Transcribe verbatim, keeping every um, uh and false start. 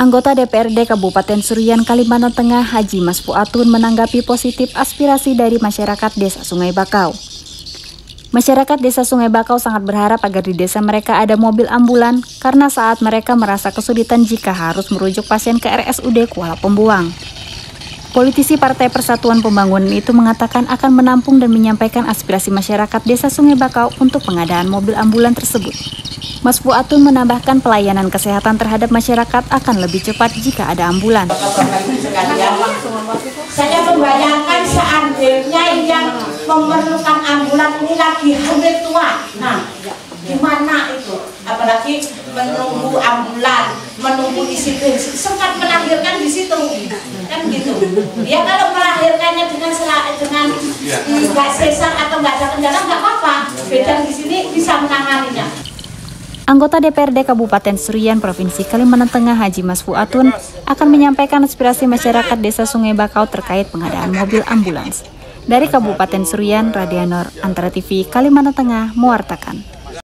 Anggota D P R D Kabupaten Seruyan, Kalimantan Tengah, Haji Mas Fuatun menanggapi positif aspirasi dari masyarakat Desa Sungai Bakau. Masyarakat Desa Sungai Bakau sangat berharap agar di desa mereka ada mobil ambulan karena saat mereka merasa kesulitan jika harus merujuk pasien ke R S U D Kuala Pembuang. Politisi Partai Persatuan Pembangunan itu mengatakan akan menampung dan menyampaikan aspirasi masyarakat Desa Sungai Bakau untuk pengadaan mobil ambulan tersebut. Mas Fuatun menambahkan pelayanan kesehatan terhadap masyarakat akan lebih cepat jika ada ambulan. Saya membayangkan seandainya yang memerlukan ambulan ini lagi hampir tua. Nah, gimana itu? Apalagi menunggu ambulan, menunggu isi bensin, sempat melahirkan di situ, kan gitu. Ya kalau melahirkannya dengan dengan nggak sesar atau nggak ada kendala nggak apa-apa. Beda di sini bisa menanganinya. Anggota D P R D Kabupaten Seruyan Provinsi Kalimantan Tengah Haji Mas Fuatun akan menyampaikan aspirasi masyarakat Desa Sungai Bakau terkait pengadaan mobil ambulans. Dari Kabupaten Seruyan, Radianor, Antara T V Kalimantan Tengah mewartakan.